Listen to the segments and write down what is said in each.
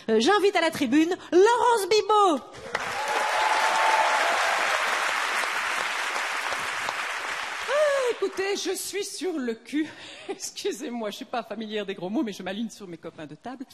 J'invite à la tribune Laurence Bibot. Écoutez, je suis sur le cul. Excusez-moi, je ne suis pas familière des gros mots, mais je m'aligne sur mes copains de table.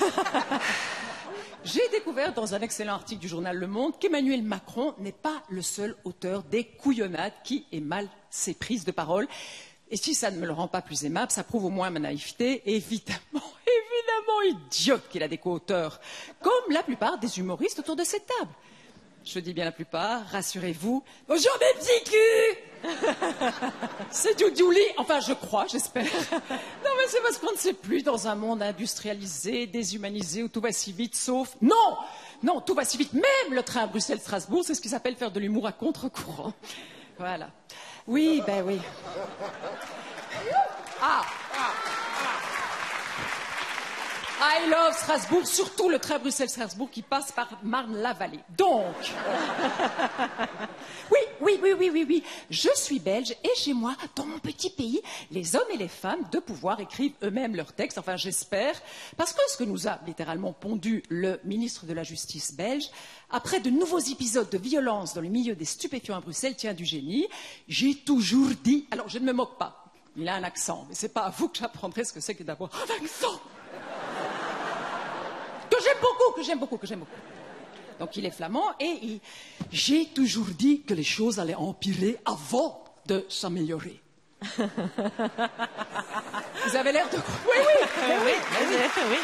J'ai découvert dans un excellent article du journal Le Monde qu'Emmanuel Macron n'est pas le seul auteur des couillonnades qui émalent ses prises de parole. Et si ça ne me le rend pas plus aimable, ça prouve au moins ma naïveté. Évidemment idiote qu'il a des co-auteurs, comme la plupart des humoristes autour de cette table. Je dis bien la plupart, rassurez-vous. Bonjour mes petits culs. C'est Doudouli, enfin je crois, j'espère. Non mais c'est parce qu'on ne sait plus dans un monde industrialisé, déshumanisé, où tout va si vite, sauf... Non, tout va si vite, même le train Bruxelles-Strasbourg, c'est ce qui s'appelle faire de l'humour à contre-courant. Voilà. Oui, ben oui. I love Strasbourg, surtout le train Bruxelles-Strasbourg qui passe par Marne-la-Vallée. Donc, oui, je suis belge et chez moi, dans mon petit pays, les hommes et les femmes de pouvoir écrivent eux-mêmes leurs textes, enfin j'espère, parce que ce que nous a littéralement pondu le ministre de la Justice belge, après de nouveaux épisodes de violence dans le milieu des stupéfiants à Bruxelles, tient du génie, j'ai toujours dit, alors je ne me moque pas, il a un accent, mais c'est pas à vous que j'apprendrai ce que c'est que d'avoir un accent. Que j'aime beaucoup. Donc il est flamand et j'ai toujours dit que les choses allaient empirer avant de s'améliorer. Vous avez l'air de... Oui.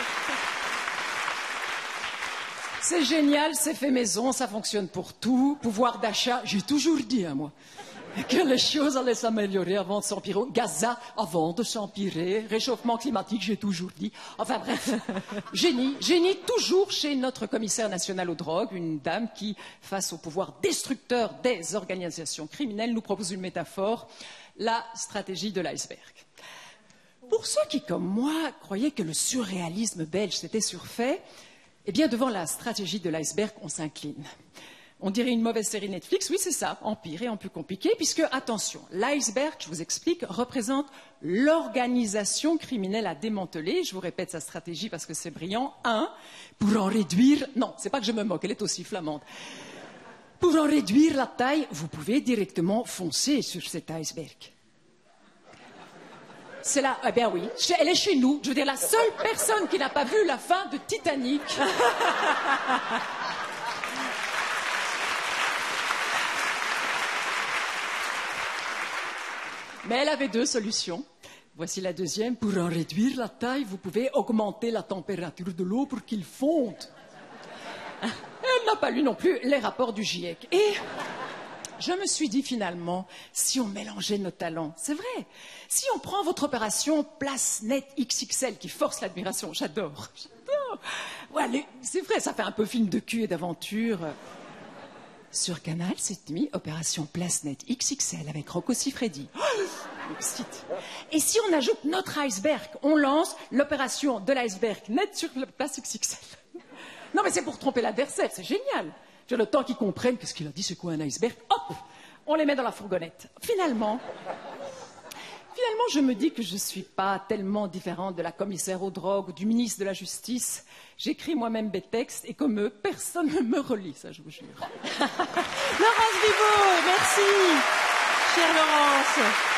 C'est génial, c'est fait maison, ça fonctionne pour tout. Pouvoir d'achat, j'ai toujours dit, moi, que les choses allaient s'améliorer avant de s'empirer. Gaza avant de s'empirer. Réchauffement climatique, j'ai toujours dit. Enfin bref, génie toujours chez notre commissaire national aux drogues, une dame qui, face au pouvoir destructeur des organisations criminelles, nous propose une métaphore, la stratégie de l'iceberg. Pour ceux qui, comme moi, croyaient que le surréalisme belge s'était surfait, eh bien, devant la stratégie de l'iceberg, on s'incline. On dirait une mauvaise série Netflix, oui c'est ça, en pire et en plus compliqué, puisque, attention, l'iceberg, je vous explique, représente l'organisation criminelle à démanteler. Je vous répète sa stratégie parce que c'est brillant. 1, pour en réduire... Non, c'est pas que je me moque, elle est aussi flamande. Pour en réduire la taille, vous pouvez directement foncer sur cet iceberg. C'est là, eh bien oui, elle est chez nous. Je veux dire, la seule personne qui n'a pas vu la fin de Titanic... Mais elle avait 2 solutions. Voici la deuxième. Pour en réduire la taille, vous pouvez augmenter la température de l'eau pour qu'il fonde. Elle n'a pas lu non plus les rapports du GIEC. Et je me suis dit finalement, si on mélangeait nos talents, c'est vrai. Si on prend votre opération Place Net XXL qui force l'admiration, j'adore. Ouais, c'est vrai, ça fait un peu film de cul et d'aventure. Sur Canal, cette nuit, opération Place Net XXL avec Rocco Siffredi. Et si on ajoute notre iceberg, on lance l'opération de l'iceberg net sur la Place XXL. Non mais c'est pour tromper l'adversaire, c'est génial. J'ai le temps qu'ils comprennent qu'est-ce qu'il a dit, c'est quoi un iceberg. Hop, on les met dans la fourgonnette. Finalement, je me dis que je ne suis pas tellement différente de la commissaire aux drogues ou du ministre de la Justice. J'écris moi-même des textes et comme eux, personne ne me relit, ça je vous jure. Laurence Bibot, merci, chère Laurence.